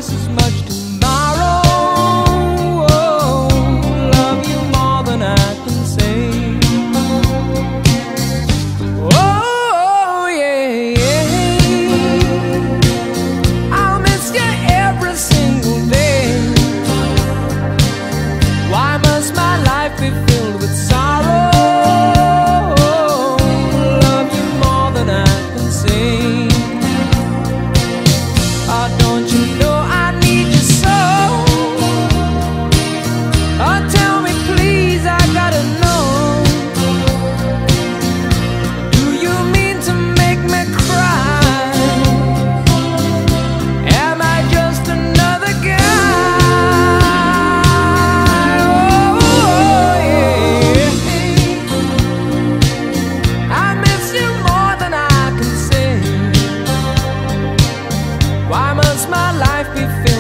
twice as much tomorrow. Love you more than I can say. Oh yeah, yeah. I'll miss you every single day. Why must my life be filled with sorrow? Love you more than I can say. Oh, don't you know I need you so? Oh, tell me please, I gotta know. Do you mean to make me cry? Am I just another guy? Oh, yeah. I miss you more than I can say. Why must my life be filled